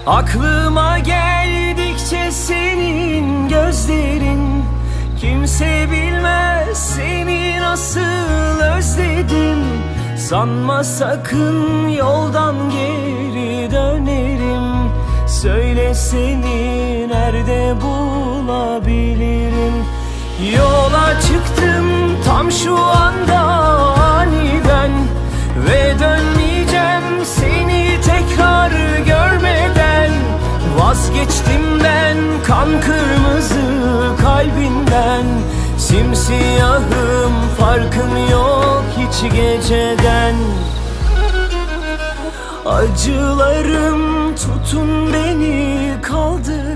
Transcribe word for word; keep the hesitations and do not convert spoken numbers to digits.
Aklıma geldikçe senin gözlerin, kimse bilmez seni nasıl özledim. Sanma sakın yoldan geri dönerim. Söyle seni nerede bulabilirim? Yola çıktım tam şu anda aniden, ve dönmeyeceğim seni tekrar görmeden. Vazgeçtim ben kan kırmızı kalbinden. Simsiyahım, farkım yok hiç geceden. Acılarım tutun beni kaldır.